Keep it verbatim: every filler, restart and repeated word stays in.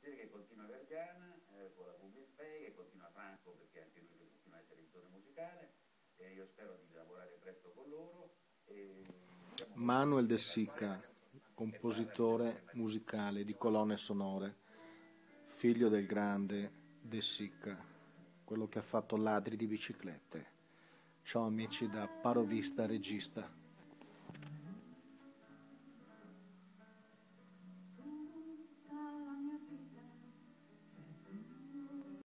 che continua Vergiana eh, con la Public Spay, che continua Franco perché anche lui continua a essere editore musicale, e io spero di lavorare presto con loro. E Manuel De Sica, compositore musicale di colonne sonore, figlio del grande De Sica, quello che ha fatto Ladri di biciclette. Ciao amici da Parovista Regista.